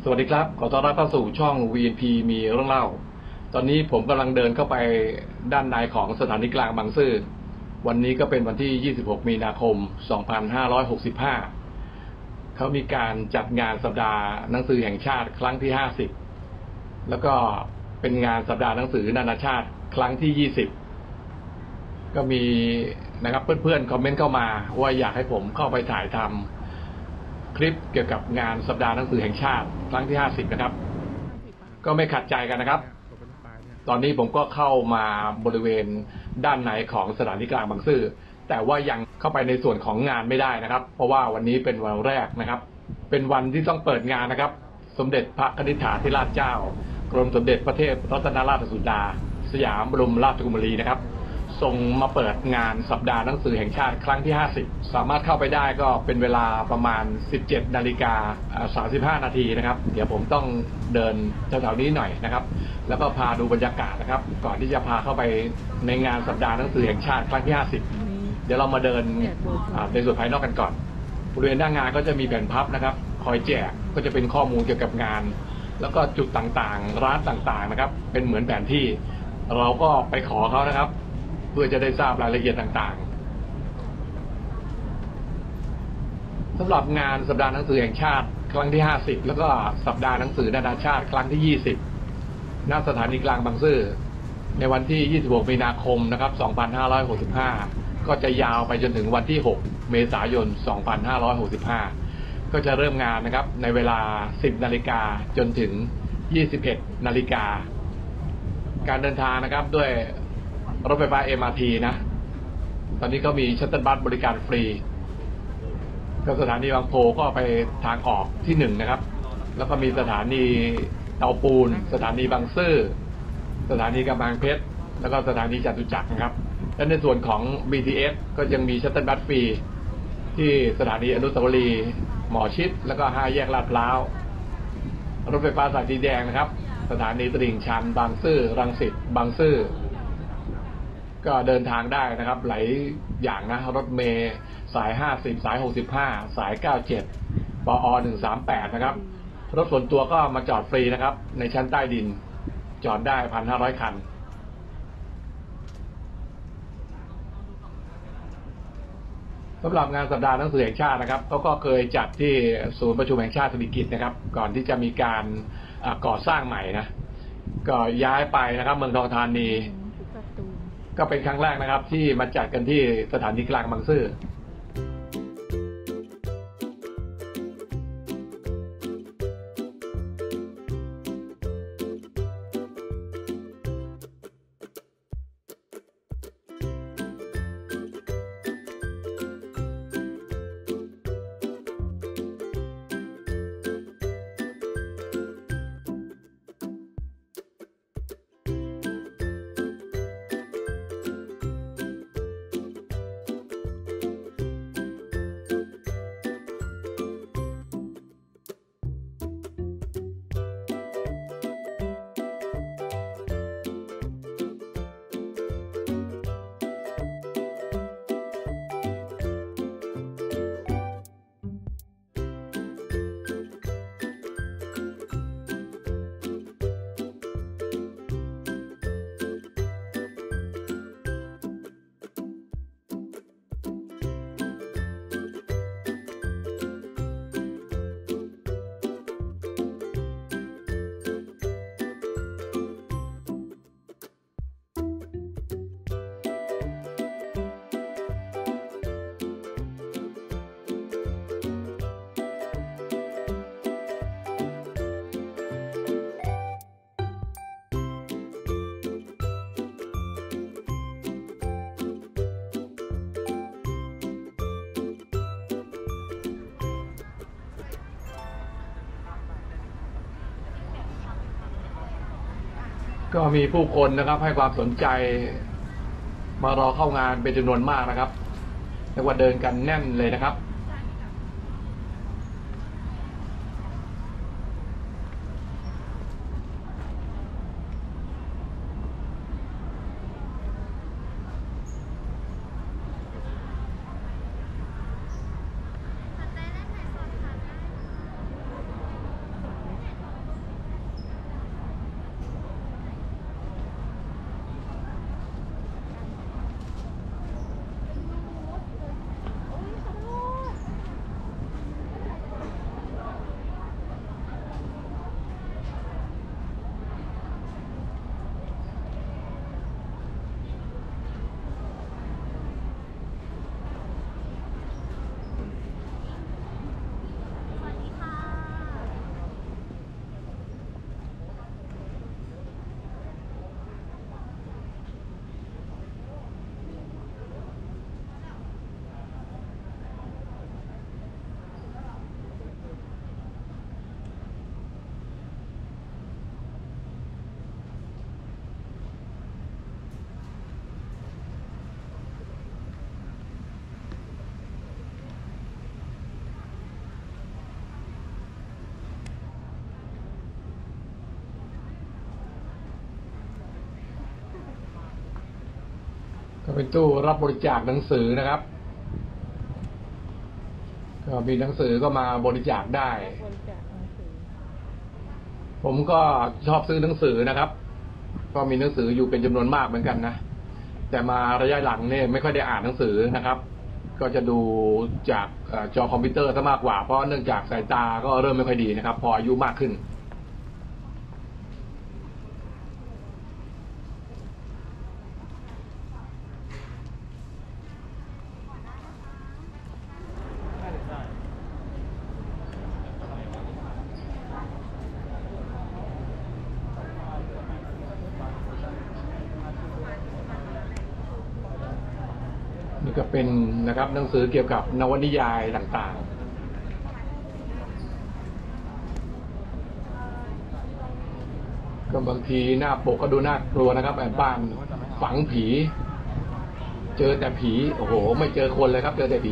วัสดีครับขอต้อนรับเข้าสู่ช่อง VNP มีเรื่องเล่าตอนนี้ผมกำลังเดินเข้าไปด้านในของสถานีกลางบางซื่อวันนี้ก็เป็นวันที่ 26 มีนาคม 2565 เขามีการจัดงานสัปดาห์หนังสือแห่งชาติครั้งที่ 50 แล้วก็เป็นงานสัปดาห์หนังสือนานาชาติครั้งที่ 20 ก็มีนะครับเพื่อนๆคอมเมนต์เข้ามาว่าอยากให้ผมเข้าไปถ่ายทำคลิปเกี่ยวกับงานสัปดาห์หนังสือแห่งชาติครั้งที่ 50 นะครับก็ไม่ขัดใจกันนะครับตอนนี้ผมก็เข้ามาบริเวณด้านในของสถานีกลางบางซื่อแต่ว่ายังเข้าไปในส่วนของงานไม่ได้นะครับเพราะว่าวันนี้เป็นวันแรกนะครับเป็นวันที่ต้องเปิดงานนะครับสมเด็จพระนิธิธิราชเจ้ากรมสมเด็จพระเทพรัตนราชสุดาสยามบรมราชกุมารีนะครับส่งมาเปิดงานสัปดาห์หนังสือแห่งชาติครั้งที่ 50 สามารถเข้าไปได้ก็เป็นเวลาประมาณ 17:35 นาทีนะครับเดี๋ยวผมต้องเดินแถวๆนี้หน่อยนะครับแล้วก็พาดูบรรยากาศนะครับก่อนที่จะพาเข้าไปในงานสัปดาห์หนังสือแห่งชาติครั้งที่ 50 เดี๋ยวเรามาเดินในส่วนภายนอกกันก่อนบริเวณหน้างานก็จะมีแผ่นพับนะครับคอยแจกก็จะเป็นข้อมูลเกี่ยวกับงานแล้วก็จุดต่างๆร้านต่างๆนะครับเป็นเหมือนแผนที่เราก็ไปขอเขานะครับเพื่อจะได้ทราบรายละเอียดต่างๆสำหรับงานสัปดาห์หนังสือแห่งชาติครั้งที่ 50 แล้วก็สัปดาห์หนังสือนานาชาติครั้งที่ 20 ณ สถานีกลางบางซื่อในวันที่ 26 มีนาคมนะครับ 2565 ก็จะยาวไปจนถึงวันที่ 6 เมษายน 2565 ก็จะเริ่มงานนะครับในเวลา 10 นาฬิกาจนถึง 21 นาฬิกาการเดินทางนะครับด้วยรถไฟฟ้า MRT นะตอนนี้ก็มีชัตเติลบัสบริการฟรีก็สถานีบางโพก็ไปทางออกที่1นะครับแล้วก็มีสถานีเตาปูนสถานีบางซื่อสถานีกำแพงเพชรแล้วก็สถานีจตุจักรนะครับและในส่วนของ BTS ก็ยังมีชัตเติลบัสฟรีที่สถานีอนุสาวรีย์หมอชิดแล้วก็5 แยกลาดพร้าวรถไฟฟ้าสายสีแดงนะครับสถานีตลิ่งชันบางซื่อรังสิตบางซื่อก็เดินทางได้นะครับหลายอย่างนะรถเมล์สาย50สาย65สาย97ปอ138นะครับรถส่วนตัวก็มาจอดฟรีนะครับในชั้นใต้ดินจอดได้ 1,500 คันสำหรับงานสัปดาห์หนังสือแห่งชาตินะครับเขาก็เคยจัดที่ศูนย์ประชุมแห่งชาติสิริกิติ์นะครับก่อนที่จะมีการก่อสร้างใหม่นะก็ย้ายไปนะครับเมืองทองธานีก็เป็นครั้งแรกนะครับที่มาจัดกันที่สถานีกลางบางซื่อก็มีผู้คนนะครับให้ความสนใจมารอเข้างานเป็นจำนวนมากนะครับเรียกว่าเดินกันแน่นเลยนะครับคเป็นตู้รับบริจาคหนังสือนะครับก็มีหนังสือก็มาบริจาคได้ผมก็ชอบซื้อหนังสือนะครับก็มีหนังสืออยู่เป็นจำนวนมากเหมือนกันนะแต่มาระยะหลังเนี่ยไม่ค่อยได้อ่านหนังสือนะครับก็จะดูจากจอคอมพิวเตอร์ซะมากกว่าเพราะเนื่องจากสายตาก็เริ่มไม่ค่อยดีนะครับพออายุมากขึ้นนี่ก็เป็นนะครับหนังสือเกี่ยวกับนวนิยายต่างๆก็บางทีหน้าปกก็ดูน่ากลัวนะครับแบบบ้านฝังผีเจอแต่ผีโอ้โหไม่เจอคนเลยครับเจอแต่ผี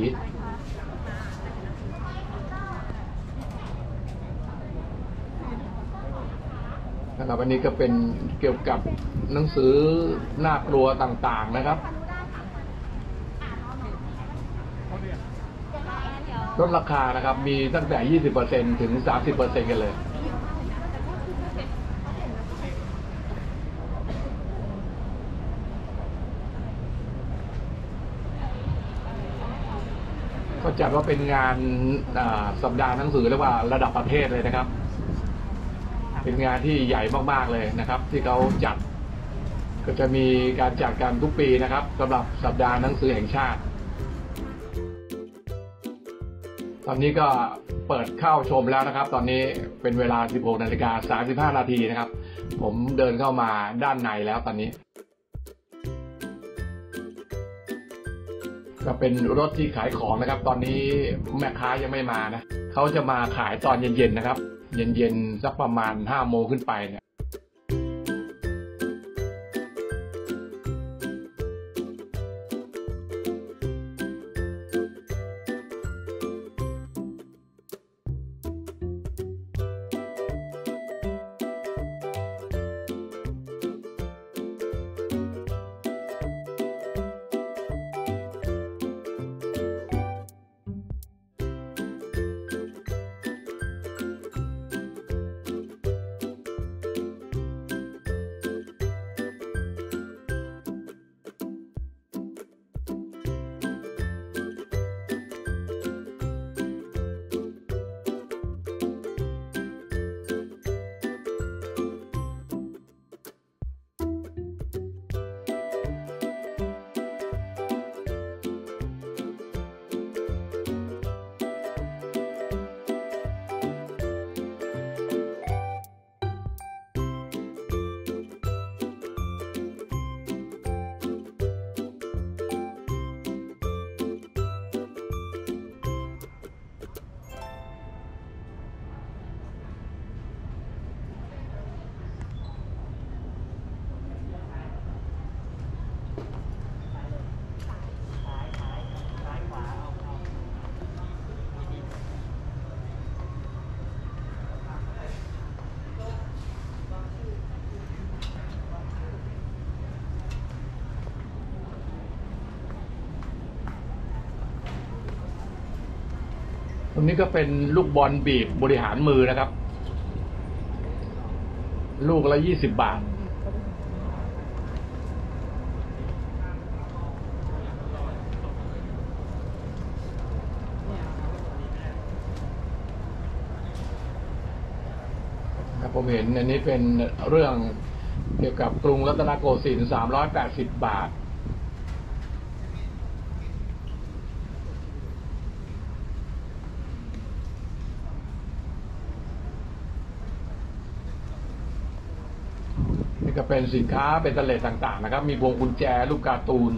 นะครับอันนี้ก็เป็นเกี่ยวกับหนังสือน่ากลัวต่างๆนะครับลดราคานะครับมีตั้งแต่ 20% ถึง 30% กันเลยก็จัดว่าเป็นงานสัปดาห์หนังสือเรียกว่าระดับประเทศเลยนะครับเป็นงานที่ใหญ่มากๆเลยนะครับที่เขาจัดก็จะมีการจัดกันทุกปีนะครับสำหรับสัปดาห์หนังสือแห่งชาติตอนนี้ก็เปิดเข้าชมแล้วนะครับตอนนี้เป็นเวลา 16:35 นาทีนะครับผมเดินเข้ามาด้านในแล้วตอนนี้ก็เป็นรถที่ขายของนะครับตอนนี้แม่ค้ายังไม่มานะเขาจะมาขายตอนเย็นๆนะครับเย็นๆสักประมาณ 5 โมงขึ้นไปเนี่ยตรงนี้ก็เป็นลูกบอลบีบบริหารมือนะครับลูกละ20 บาทผมเห็นอันนี้เป็นเรื่องเกี่ยวกับกรุงรัตนโกสินทร์380 บาทนี่ก็เป็นสินค้าเป็นเตล็ดต่างๆนะครับมีพวงกุญแจรูปการ์ตูน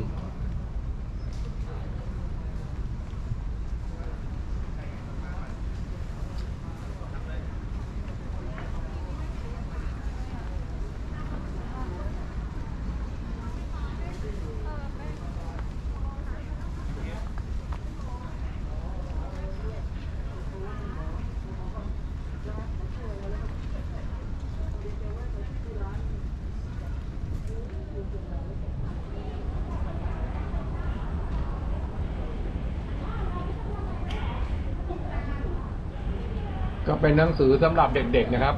ก็เป็นหนังสือสำหรับเด็กๆนะครับ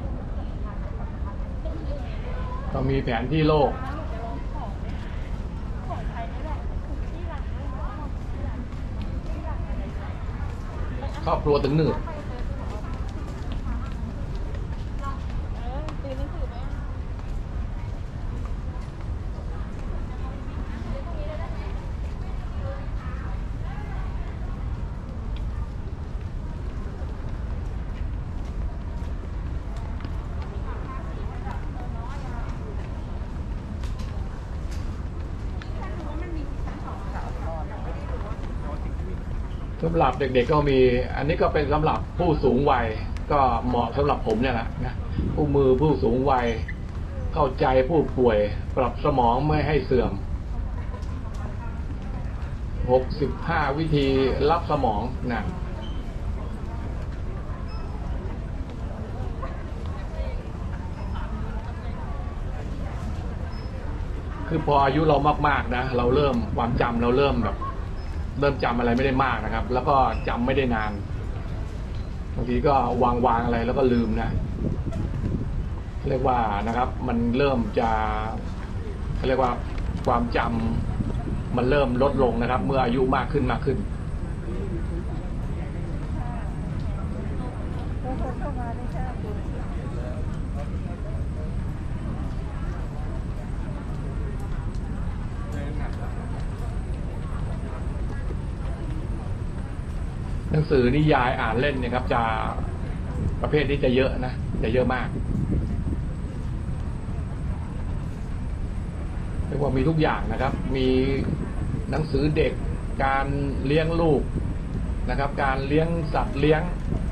ก็มีแผนที่โลกครอบครัวถึงหนึ่งสำหรับเด็กๆก็มีอันนี้ก็เป็นสำหรับผู้สูงวัยก็เหมาะสำหรับผมเนี่ยแหละนะผู้สูงวัยเข้าใจผู้ป่วยปรับสมองไม่ให้เสื่อม65วิธีรับสมองนะคือพออายุเรามากๆนะเราเริ่มความจำเราเริ่มจำอะไรไม่ได้มากนะครับแล้วก็จำไม่ได้นานบางทีก็วางอะไรแล้วก็ลืมนะเรียกว่านะครับมันเริ่มจะเขาเรียกว่าความจำมันเริ่มลดลงนะครับเมื่ออายุมากขึ้นหนังสือนิยายอ่านเล่นเนี่ยครับจะประเภทนี้จะเยอะนะจะเยอะมากเรียกว่ามีทุกอย่างนะครับมีหนังสือเด็กการเลี้ยงลูกนะครับการเลี้ยงสัตว์เลี้ยง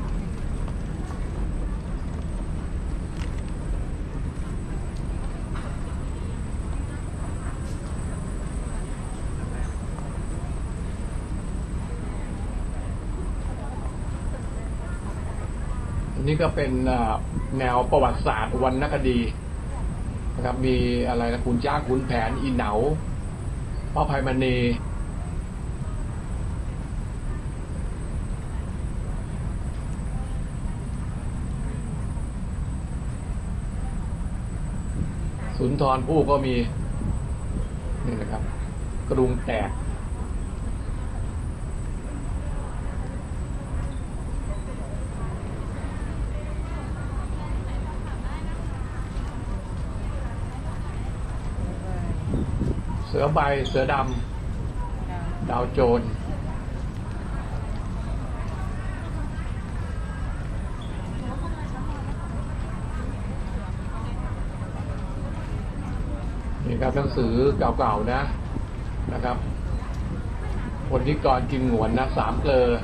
นี่ก็เป็นแนวประวัติศาสตร์วรรณคดีนะครับมีอะไรนะขุนช้างขุนแผนอีเหนาพ่อไพมณีสุนทรภู่ก็มีนี่นะครับกรุงแตกเสือใบเสือดำดาวโจรนี่ครับหนังสือเก่าๆนะครับคนที่ก่อนกินหงวนนะสามเกลอ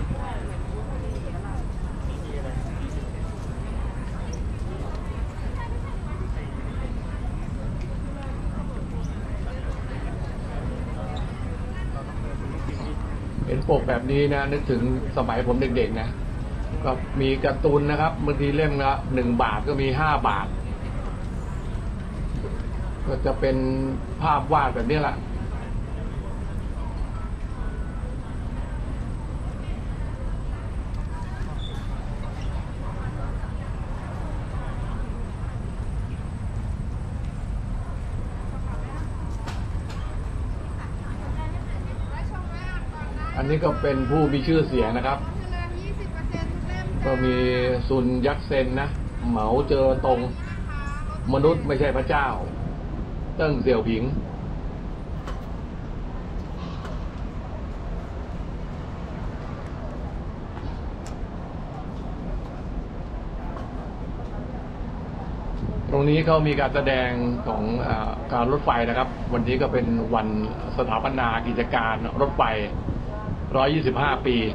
เห็นปกแบบนี้นะนึกถึงสมัยผมเด็กๆนะก็มีการ์ตูนนะครับบางทีเล่มละ1 บาทก็มี5 บาทก็จะเป็นภาพวาดแบบนี้แหละอันนี้ก็เป็นผู้มีชื่อเสียงนะครับก็มีซุนยักษ์เซนนะเหมาเจอตรงมนุษย์ไม่ใช่พระเจ้าเติ้งเสี่ยวผิงตรงนี้เขามีการแสดงของการรถไฟนะครับวันนี้ก็เป็นวันสถาปนากิจการรถไฟ125 ปี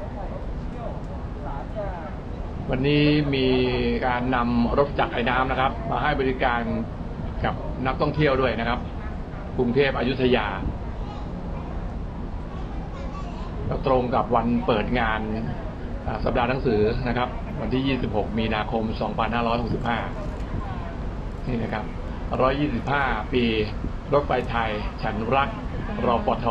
วันนี้มีการนำรถจักรไอ้น้ำนะครับมาให้บริการกับนักท่องเที่ยวด้วยนะครับกรุงเทพอยุธยาก็ตรงกับวันเปิดงานสัปดาห์หนังสือนะครับวันที่26 มีนาคม 2565นี่นะครับ125 ปีรถไฟไทยฉันรักรปท.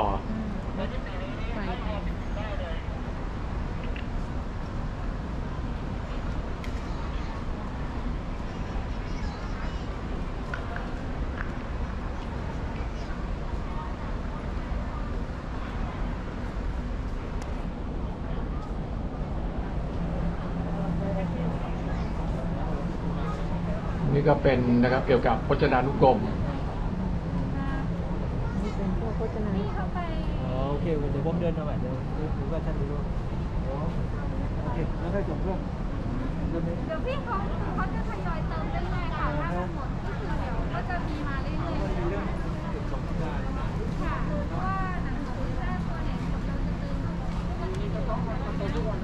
นี่ก็เป็นนะครับเกี่ยวกับพจนานุกรมนี่เป็นพวกพจนานุกรมโอเคเดี๋ยวผมเดินมาใหม่เดี๋ยวดูว่าท่านดูโอเคแล้วค่อยจบเรื่องเดี๋ยวพี่เขาจะทยอยเติมเรื่อยๆค่ะถ้าทั้งหมดก็คือเดี๋ยวก็จะมีมาเรื่อยๆค่ะเพราะว่าหนังสือถ้าตัวไหนเราจะเติมวันนี้จะต้องมาเติมทุกวัน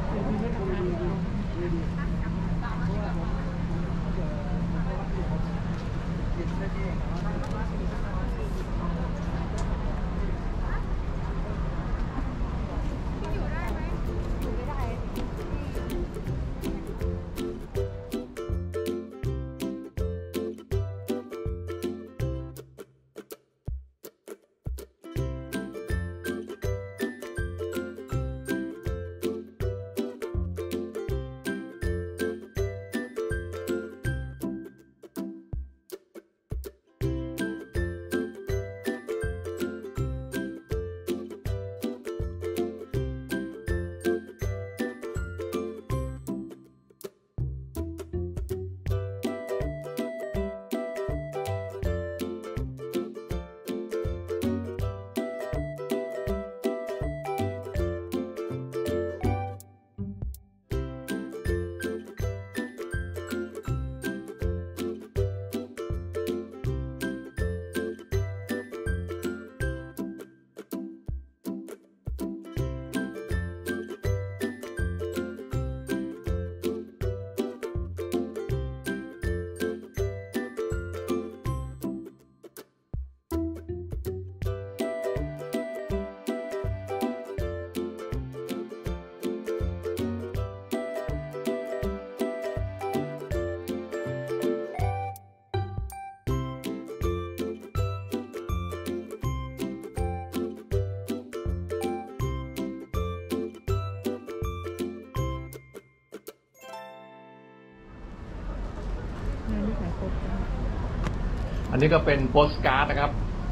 อันนี้ก็เป็นโปสการ์ดนะครับ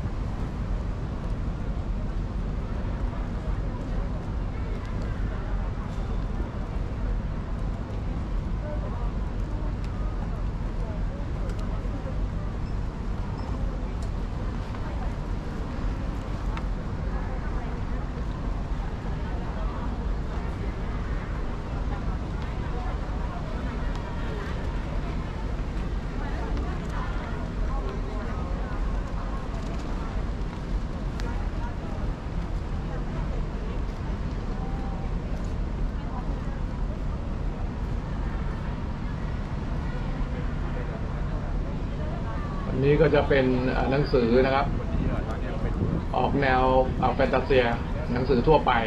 อันนี้ก็จะเป็นหนังสือนะครับออกแนวแฟนตาเซียหนังสือทั่วไป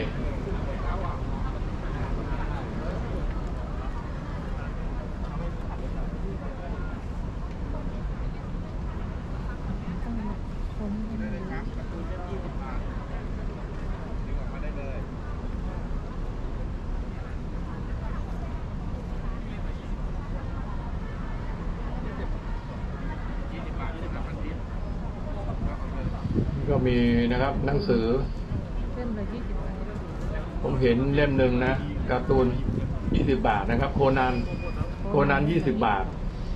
ก็มีนะครับหนังสือผมเห็นเล่มหนึ่งนะการ์ตูน20 บาทนะครับโคนัน20 บาท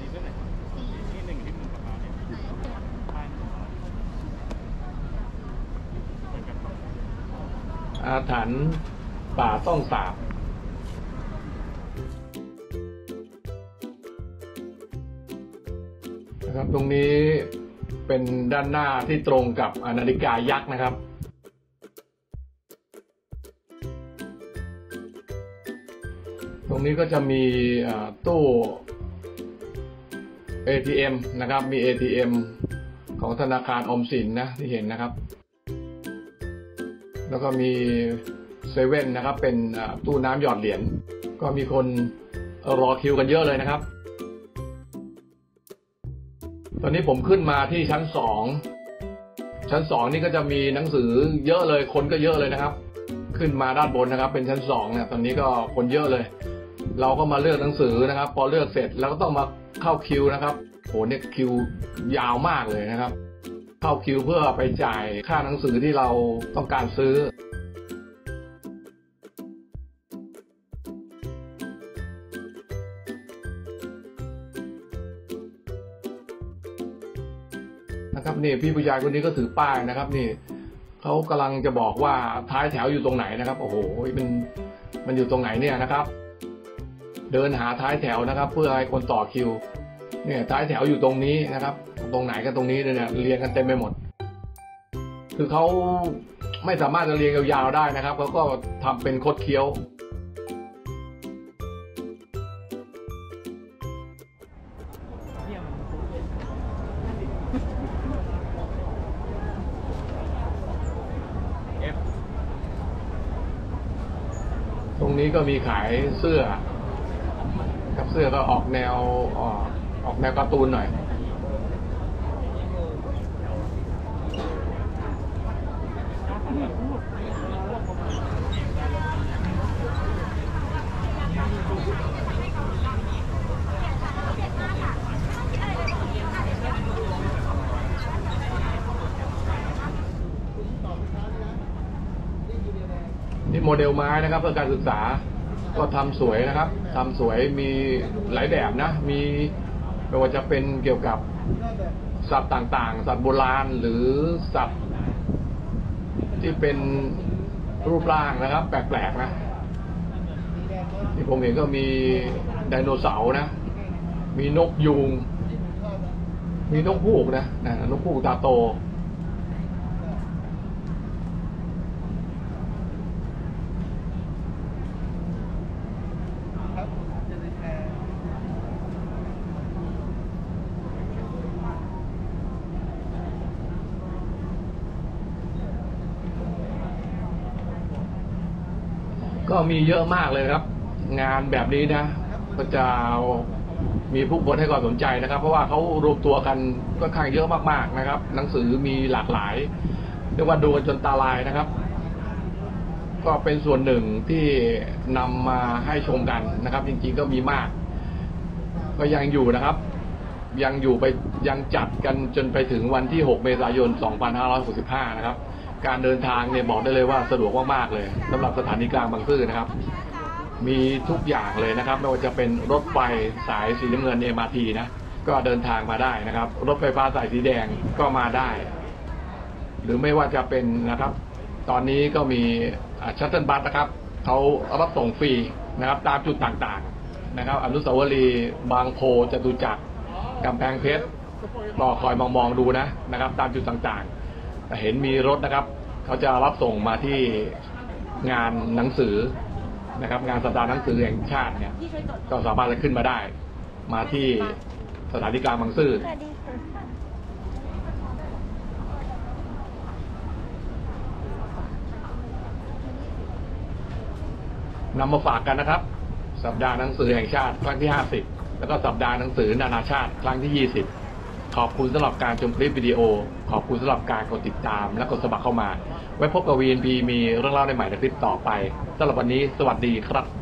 อาถรรพ์ป่าต้องสาบนะครับตรงนี้เป็นด้านหน้าที่ตรงกับนาฬิกายักษ์นะครับตรงนี้ก็จะมีตู้ ATM นะครับมี ATM ของธนาคารออมสินนะที่เห็นนะครับแล้วก็มีเซเว่นนะครับเป็นตู้น้ำหยอดเหรียญก็มีคนรอคิวกันเยอะเลยนะครับตอนนี้ผมขึ้นมาที่ชั้น2นี่ก็จะมีหนังสือเยอะเลยคนก็เยอะเลยนะครับขึ้นมาด้านบนนะครับเป็นชั้น2เนี่ยตอนนี้ก็คนเยอะเลยเราก็มาเลือกหนังสือนะครับพอเลือกเสร็จแล้วก็ต้องมาเข้าคิวนะครับโหเนี่ยคิวยาวมากเลยนะครับเข้าคิวเพื่อไปจ่ายค่าหนังสือที่เราต้องการซื้อคนะครับนี่พี่ผู้ชายคนนี้ก็ถือป้ายนะครับนี่เขากำลังจะบอกว่าท้ายแถวอยู่ตรงไหนนะครับโอ้โหมันอยู่ตรงไหนเนี่ยนะครับ เดินหาท้ายแถวนะครับ เพื่อให้คนต่อคิวเนี่ยท้ายแถวอยู่ตรงนี้นะครับ ตรงไหนก็ตรงนี้เนี่ยเรียงกันเต็มไปหมด คือเขาไม่สามารถจะเรียงยาวๆได้นะครับเขาก็ทำเป็นคดเคี้ยวตรงนี้ก็มีขายเสื้อกับเสื้อก็ออกแนวการ์ตูนหน่อยนี่โมเดลไม้นะครับเพื่อการศึกษาก็ทำสวยนะครับทำสวยมีหลายแบบนะมีไม่ว่าจะเป็นเกี่ยวกับสัตว์ต่างๆสัตว์โบราณหรือสัตว์ที่เป็นรูปร่างนะครับแปลกๆนะที่ผมเห็นก็มีไดโนเสาร์นะมีนกยูงมีนกฮูกนะนกฮูกตาโตก็มีเยอะมากเลยครับ งานแบบนี้นะก็จะมีผู้คนให้ความสนใจนะครับ เพราะว่าเขารวมตัวกันก็ค่อนข้างเยอะมากๆนะครับ หนังสือมีหลากหลายเรียกว่าดูกันจนตาลายนะครับ ก็เป็นส่วนหนึ่งที่นำมาให้ชมกันนะครับ จริงๆก็มีมาก ก็ยังอยู่นะครับ ยังจัดกันจนไปถึงวันที่ 6 เมษายน 2565 นะครับการเดินทางเนี่ยบอกได้เลยว่าสะดวกมากๆเลยสำหรับสถานีกลางบางซื่อนะครับมีทุกอย่างเลยนะครับไม่ว่าจะเป็นรถไฟสายสีน้ำเงิน MRT นะก็เดินทางมาได้นะครับรถไฟฟ้าสายสีแดงก็มาได้หรือไม่ว่าจะเป็นนะครับตอนนี้ก็มีชัตเทิลบัสนะครับเขารับส่งฟรีนะครับตามจุดต่างๆนะครับอนุสาวรีย์บางโพจตุจักรกำแพงเพชรก็คอยมองดูนะครับตามจุดต่างๆแต่เห็นมีรถนะครับเขาจะรับส่งมาที่งานหนังสือนะครับงานสัปดาห์หนังสือแห่งชาติเนี่ยก็สามารถจะขึ้นมาได้มาที่สถานีกลางบางซื่อนำมาฝากกันนะครับสัปดาห์หนังสือแห่งชาติครั้งที่50แล้วก็สัปดาห์หนังสือนานาชาติครั้งที่20ขอบคุณสำหรับการชมคลิปวิดีโอขอบคุณสำหรับการกดติดตามและกดสมัครเข้ามาไว้พบกับ VNP มีเรื่องเล่าในใหม่ในคลิปต่อไปสำหรับวันนี้สวัสดีครับ